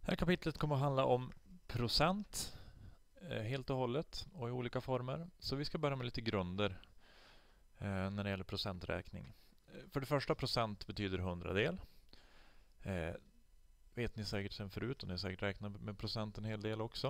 Det här kapitlet kommer att handla om procent helt och hållet och i olika former. Så vi ska börja med lite grunder när det gäller procenträkning. För det första, procent betyder hundradel. Vet ni säkert sedan förut, och ni har säkert räknat med procent en hel del också.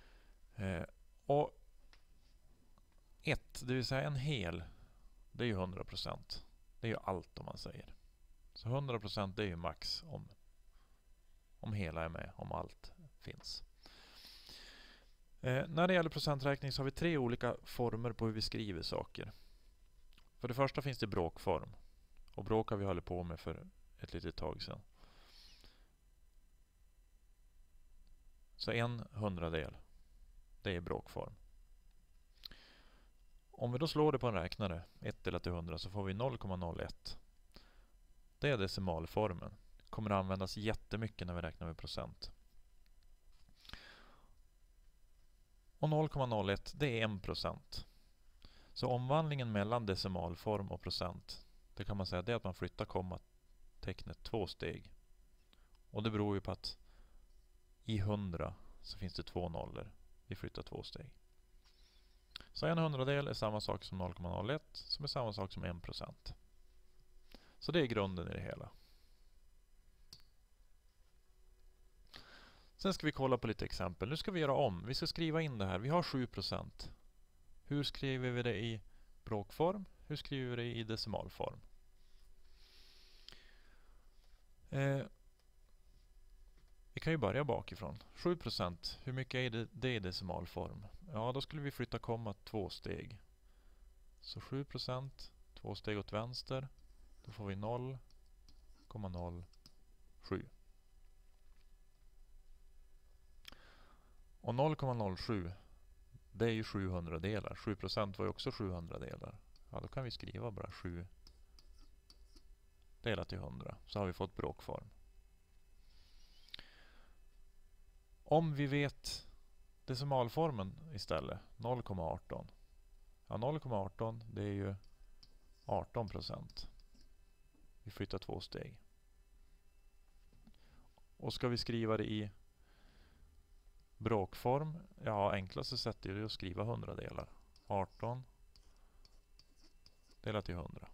Och 1, det vill säga en hel, det är ju 100%. Det är ju allt om man säger. Så 100% det är ju max om hela är med, om allt finns. När det gäller procenträkning så har vi 3 olika former på hur vi skriver saker. För det första finns det bråkform. Och bråk har vi hållit på med för ett litet tag sedan. Så en hundradel, det är bråkform. Om vi då slår det på en räknare, 1 delat till 100, så får vi 0,01. Det är decimalformen. Kommer att användas jättemycket när vi räknar med procent. Och 0,01 det är 1%. Så omvandlingen mellan decimalform och procent, det kan man säga, det är att man flyttar kommatecknet 2 steg. Och det beror ju på att i 100 så finns det 2 nollor. Vi flyttar 2 steg. Så en hundradel är samma sak som 0,01 som är samma sak som 1%. Så det är grunden i det hela. Sen ska vi kolla på lite exempel. Nu ska vi göra om. Vi ska skriva in det här. Vi har 7%. Hur skriver vi det i bråkform? Hur skriver vi det i decimalform? Vi kan ju börja bakifrån. 7%. Hur mycket är det i decimalform? Ja, då skulle vi flytta komma 2 steg. Så 7%, 2 steg åt vänster. Då får vi 0,07. Och 0,07 det är ju 700 delar. 7% var ju också 700 delar. Ja, då kan vi skriva bara 7 delat till 100. Så har vi fått bråkform. Om vi vet decimalformen istället, 0,18. Ja, 0,18 det är ju 18%. Vi flyttar 2 steg. Och ska vi skriva det i bråkform? Ja, enklaste sättet är att skriva 100 delar. 18 delat till 100.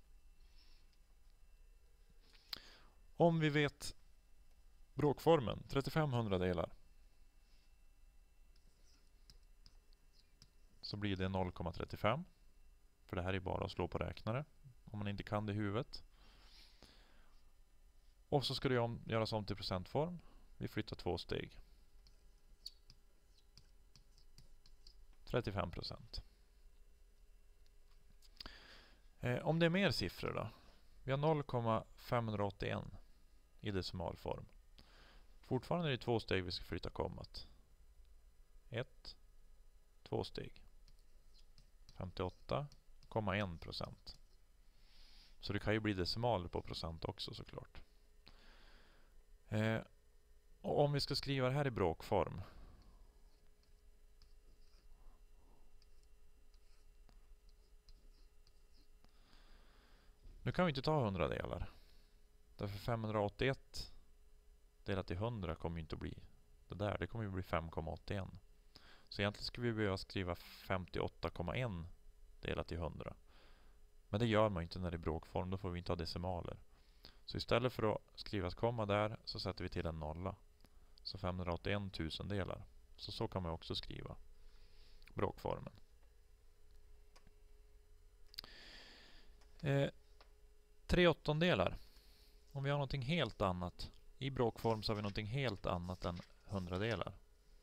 Om vi vet bråkformen, 3500 delar, så blir det 0,35. För det här är bara att slå på räknare om man inte kan det i huvudet. Och så ska det göras om till procentform. Vi flyttar 2 steg. 35%. Om det är mer siffror då. Vi har 0,581 i decimalform. Fortfarande är det 2 steg vi ska flytta kommat. 1, 2 steg. 58,1%. Så det kan ju bli decimaler på procent också såklart. Och om vi ska skriva det här i bråkform. Nu kan vi inte ta 100 delar. Därför 581 delat till 100 kommer inte att bli det där. Det kommer att bli 5,81. Så egentligen skulle vi behöva skriva 58,1 delat till 100. Men det gör man inte när det är bråkform. Då får vi inte ha decimaler. Så istället för att skriva ett komma där så sätter vi till en nolla. Så 581 000 delar. Så kan man också skriva bråkformen. 3/8. Om vi har någonting helt annat. I bråkform så har vi någonting helt annat än 100 delar.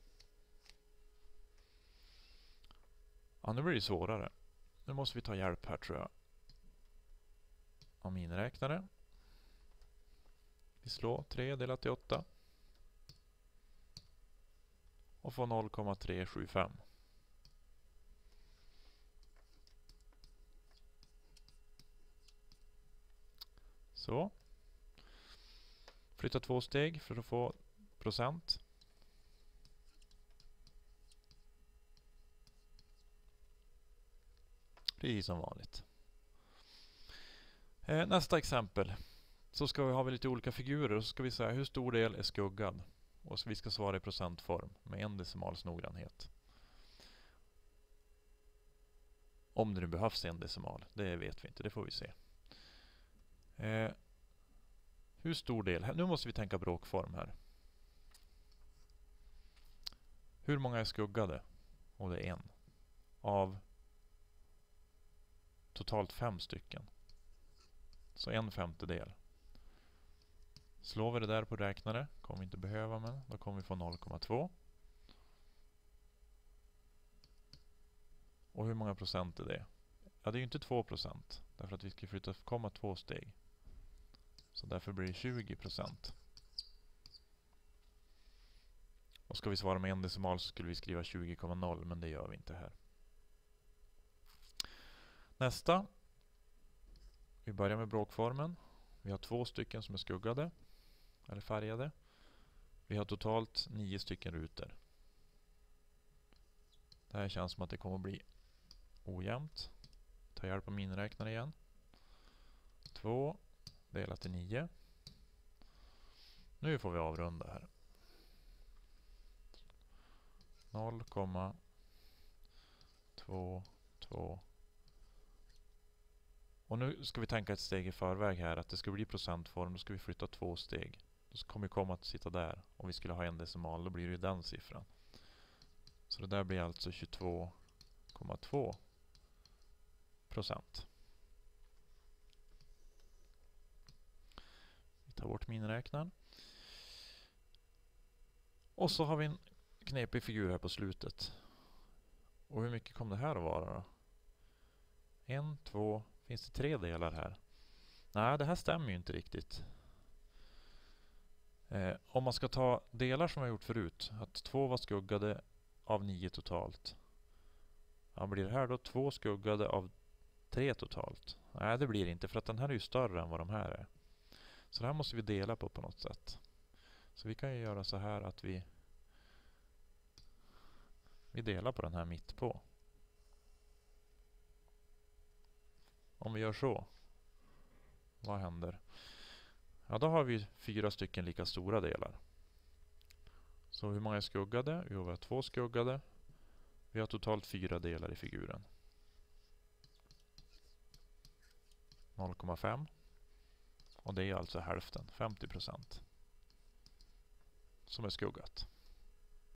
Ja, nu blir det svårare. Nu måste vi ta hjälp här tror jag. Av miniräknare. Vi slår 3 delat till 8. Och får 0,375. Så. Flytta 2 steg för att få procent. Precis som vanligt. Nästa exempel. Så ska vi ha lite olika figurer och så ska vi säga hur stor del är skuggad. Och så vi ska svara i procentform med 1 decimals noggrannhet. Om det nu behövs 1 decimal, det vet vi inte, det får vi se. Hur stor del? Nu måste vi tänka bråkform här. Hur många är skuggade? Och det är 1. Av totalt 5 stycken. Så 1/5. Slår vi det där på räknare, kommer vi inte behöva, men då kommer vi få 0,2. Och hur många procent är det? Ja, det är ju inte 2%. Därför att vi ska flytta komma 2 steg. Så därför blir det 20%. Och ska vi svara med 1 decimal så skulle vi skriva 20,0, men det gör vi inte här. Nästa. Vi börjar med bråkformen. Vi har 2 stycken som är skuggade eller färgade. Vi har totalt 9 stycken rutor. Det här känns som att det kommer att bli ojämnt. Ta hjälp av miniräknare igen. 2 delat till 9. Nu får vi avrunda här. 0,22. Och nu ska vi tänka ett steg i förväg här, att det ska bli procentform. Då ska vi flytta 2 steg. Då kommer vi komma att sitta där. Om vi skulle ha 1 decimal, då blir det ju den siffran. Så det där blir alltså 22,2%. Vi tar bort miniräknaren. Och så har vi en knepig figur här på slutet. Och hur mycket kommer det här att vara då? 1, 2, finns det 3 delar här? Nej, det här stämmer ju inte riktigt. Om man ska ta delar som jag gjort förut, att 2 var skuggade av 9 totalt. Ja, blir det här då 2 skuggade av 3 totalt? Nej, det blir det inte, för att den här är ju större än vad de här är. Så det här måste vi dela på något sätt. Så vi kan ju göra så här att vi delar på den här mitt på. Om vi gör så, vad händer? Ja, då har vi 4 stycken lika stora delar. Så hur många är skuggade? Jo, vi har 2 skuggade. Vi har totalt 4 delar i figuren. 0,5. Och det är alltså hälften, 50%, som är skuggat.